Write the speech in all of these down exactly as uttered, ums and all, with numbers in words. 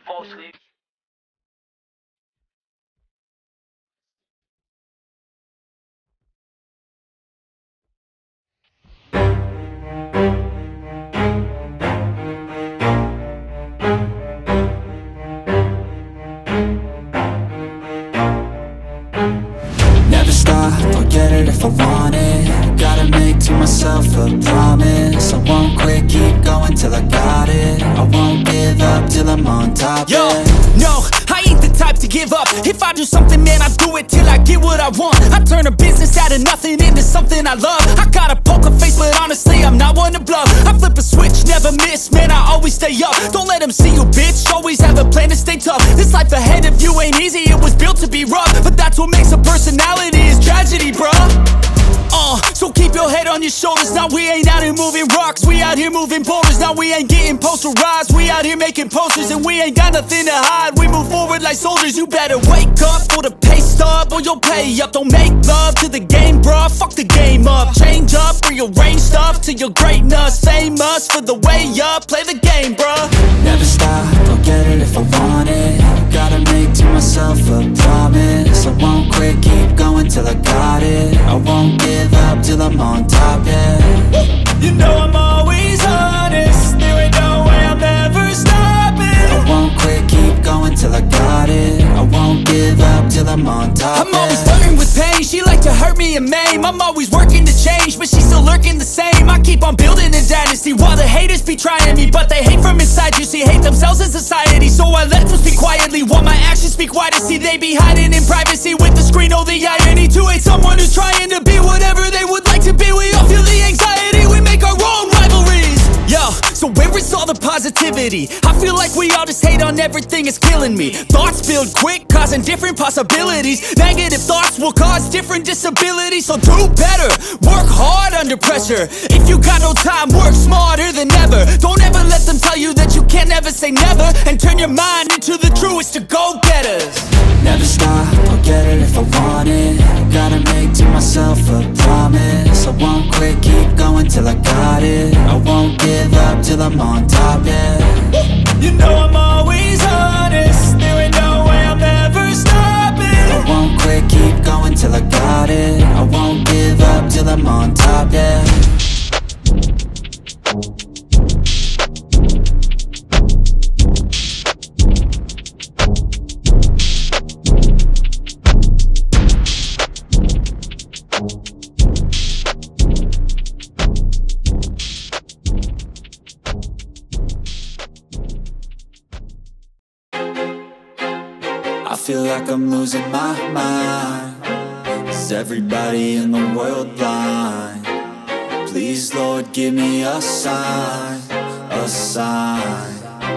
fall asleep. Never stop, I'll get it if I want it. Gotta make to myself a promise. I won't quit, keep going till I got it. I won't give up till I'm on top. Yo, yeah. no, I ain't the type to give up. If I do something, man, I do it till I get what I want. I turn a business out of nothing into something I love. I got a poker face, but honestly, I'm not one to bluff. I flip a switch, never miss, man, I always stay up. Don't let them see you, bitch, always have a plan to stay tough. This life ahead of you ain't easy, it was built to be rough. But that's what makes a personality, is tragedy, bruh. Uh, so keep your head on your shoulders. Now we ain't out here moving rocks, we out here moving boulders. Now we ain't getting posterized, we out here making posters. And we ain't got nothing to hide, we move forward like soldiers. You better wake up for the pay stub, or you'll pay up. Don't make love to the game, bruh, fuck the game up. Change up, rearrange stuff to your greatness. Famous for the way up, play the game, bruh. Never stop, I'll get it if I want it. Gotta make to myself a promise. I won't quit, keep going till I got it. I won't give up till I'm on top, yeah. You know I'm always honest, there ain't no way I'm ever stopping. I won't quit, keep going till I got it. I won't give up till I'm on top, I'm always yeah. flirting with pain, she like to hurt me and maim. I'm always working to change, but she's still lurking the same. I keep on building a dynasty while the haters be trying me. But they hate from inside, you see, hate themselves in society. So I let them speak quietly while my actions speak wider. See, they be hiding in privacy with the screen. Oh, the irony to hate someone who's trying to be whatever they would like to be. We all feel the anxiety, we make our own rivalries. Yo, so where is all the positivity? I feel like we all just hate on everything, it's killing me. Thoughts build quick, causing different possibilities. Negative thoughts will cause different disabilities. So do better, work hard under pressure. If you got no time, work smarter than ever. Don't ever let them tell you that you can't ever say never. And turn your mind into the truest of go-getters. Never stop, I'll get it if I want it. Gotta make to myself a promise. I won't quit, keep going till I got it. I won't give up till I'm on top, yeah. You know I'm always honest, there ain't no way I'm ever stopping. I won't quit, keep going till I got it. I won't give up till I'm on top, yeah. I feel like I'm losing my mind. Is everybody in the world blind? Please, Lord, give me a sign, a sign.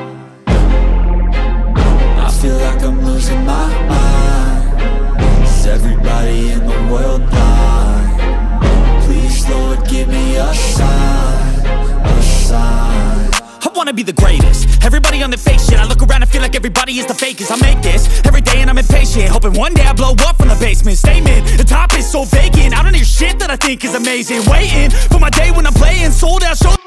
I feel like I'm losing my mind. Is everybody in the world blind? Please, Lord, give me a sign, a sign. I wanna be the greatest. Everybody on the fake shit. I look around and feel like everybody is the fakest. I make this every day and I'm impatient, hoping one day I blow up from the basement. Statement, the top is so vacant. I don't hear shit that I think is amazing. Waiting for my day when I'm playing sold out show.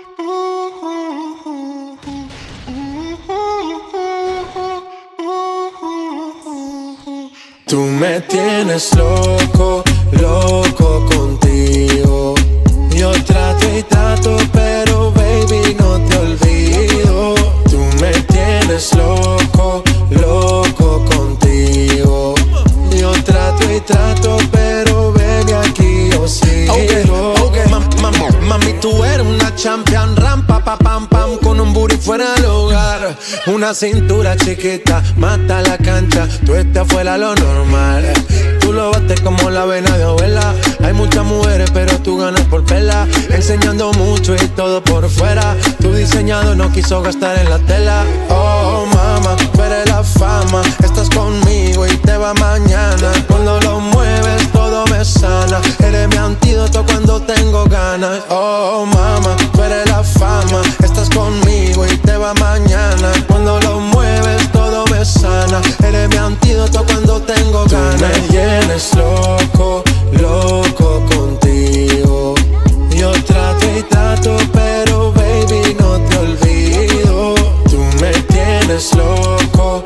Tú me tienes loco, loco contigo. Yo trato y trato, pero baby no te olvido. Tú me tienes loco, loco contigo. Yo trato y trato, pero baby aquí yo sigo. Okay, okay. Ma ma mami, tú eres una champion, rampa pa pam pam, con un booty fuera del hogar. Una cintura chiquita, mata la cancha, tú estás fuera lo normal. Tú lo bates como la vena de abuela. Hay muchas mujeres pero tú ganas por pela. Enseñando mucho y todo por fuera. Tu diseñado no quiso gastar en la tela. Oh mama, tú eres la fama. Estás conmigo y te va mañana. Cuando lo mueves todo me sana. Eres mi antídoto cuando tengo ganas. Oh mama, tú eres la fama. Estás conmigo y te va mañana. Cuando lo mueves todo me sana. Eres mi antídoto cuando tengo ganas. Tú me tienes loco, loco contigo. Yo trato y trato, pero baby no te olvido. Tú me tienes loco,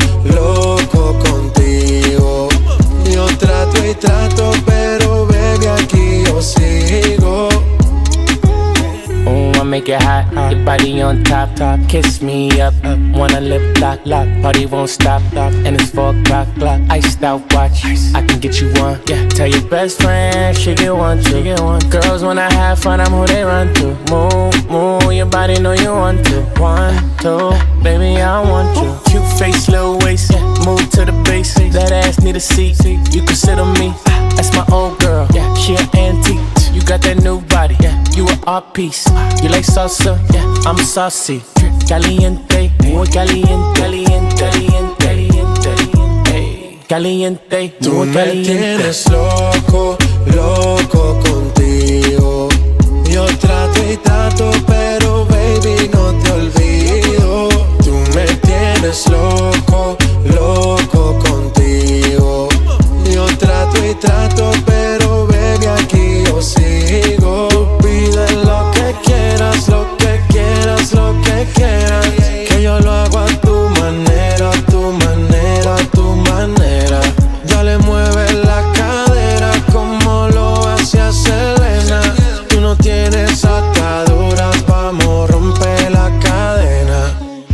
make it hot. Your body on top, top. Kiss me up, up. Wanna lip lock, lock. Party won't stop, stop. And it's four o'clock, clock. Iced out watch. I can get you one. Yeah. Tell your best friend she get one, she get one. Girls wanna have fun, I'm who they run to. Move, move. Your body know you want to. One, two, baby I want you. Cute face, little waist. Move to the base. That ass need a seat. You can sit on me. That's my old girl. Yeah, she an antique. You got that new body. Yeah, you an art piece. You like salsa? Yeah, I'm saucy. Caliente, muy caliente, caliente, caliente, caliente, caliente. Tú me tienes loco, loco contigo. Yo trato y trato, pero baby no te olvido. Tú me tienes loco, loco contigo. Yo trato y trato, pero baby aquí yo sigo. Pide lo que quieras, lo que quieras, lo que quieras. Que yo lo hago a tu manera, a tu manera, a tu manera. Dale, mueve la cadera como lo hacía Selena. Tú no tienes ataduras, vamos, rompe la cadena.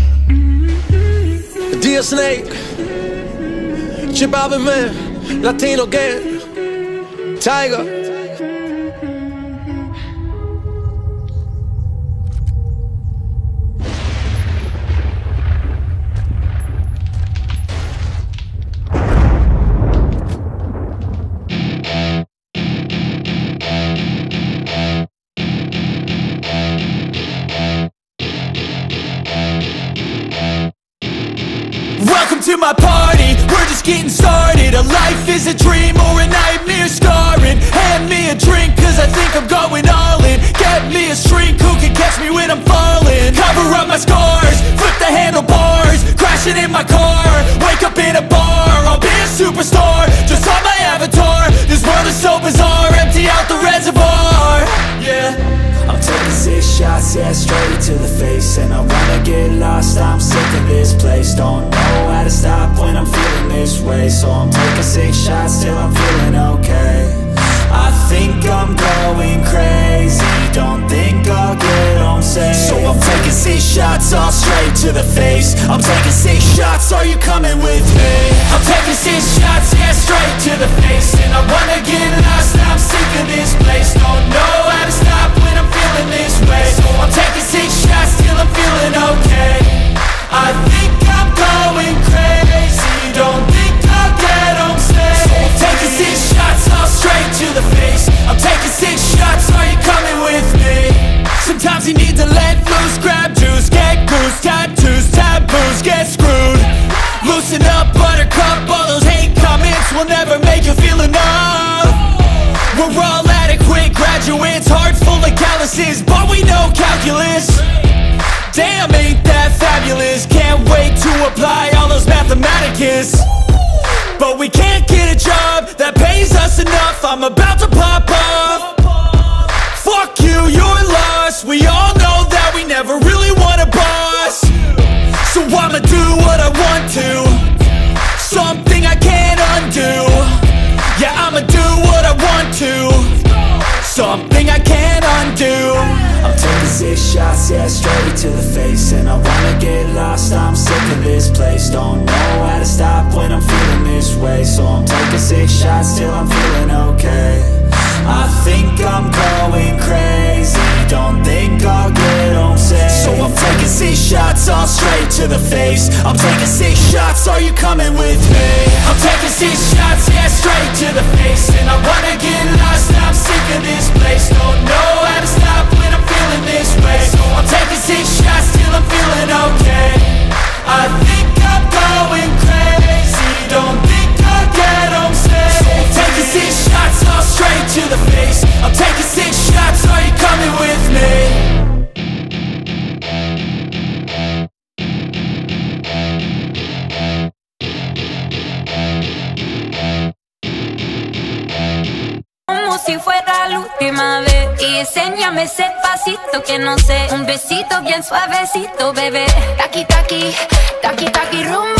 D Snake, Chip Alvin Man, Latino Gang, Tiger. Welcome to my party, we're just getting started. A life is a dream or a nightmare scarring. Hand me a drink cause I think I'm going all in. Get me a shrink who can catch me when I'm falling. Cover up my scars, flip the handlebars. Crashing in my car, wake up in a bar. I'll be a superstar, just on my avatar. This world is so bizarre, empty out the reservoir. Yeah, I'm taking six shots, yeah, straight to the face. And I wanna get lost, I'm sick of this place. Don't know how to stop when I'm feeling this way. So I'm taking six shots till I'm feeling okay. I think I'm going crazy, don't think I'll get home safe. So I'm taking six shots, all straight to the face. I'm taking six shots, are you coming with me? I'm taking six shots, yeah, straight to the face. And I wanna get lost, I'm sick of this place. Don't know how to stop when I'm feeling this way. So I'm taking six shots till I'm feeling okay. I think I'm going crazy, don't think I'll get home safe. So I'm taking six shots, all straight to the face. I'm taking six shots, are you coming with me? Sometimes you need to let loose, grab juice, get goose, tattoos, taboos, get screwed. Loosen up, buttercup, all those hate comments will never make you feel enough. We're all adequate graduates, heart full of calluses, but we know calculus. Damn, ain't that fabulous? Can't wait to apply all those mathematicus. But we can't get a job that pays us enough. I'm about to pop off. Fuck you, you're lost. We all know that we never really want a boss. So I'ma do what I want to, something I can't undo. Yeah, I'ma do what I want to, something I can't undo. I'm taking six shots, yeah, straight to the face. And I wanna get lost, I'm sick of this place. Don't know how to stop when I'm feeling this way. So I'm taking six shots till I'm feeling okay. I think I'm going crazy, don't think I'll get home safe. So I'm taking six shots, all straight to the face. I'm taking six shots, are you coming with me? I'm taking six shots, yeah, straight to the face. And I wanna get lost, I'm sick of this place. Don't know how to stop when I'm feeling this way. So I'm taking six shots till I'm feeling okay. I think I'm going crazy, don't think I'll get home safe. So I'm taking six shots, all straight to the face. I'm taking six shots, are you coming with me? Como si fuera la última vez. Y enséñame ese pasito que no sé. Un besito bien suavecito, bebé. Taki, taki, taki, taki, rumba.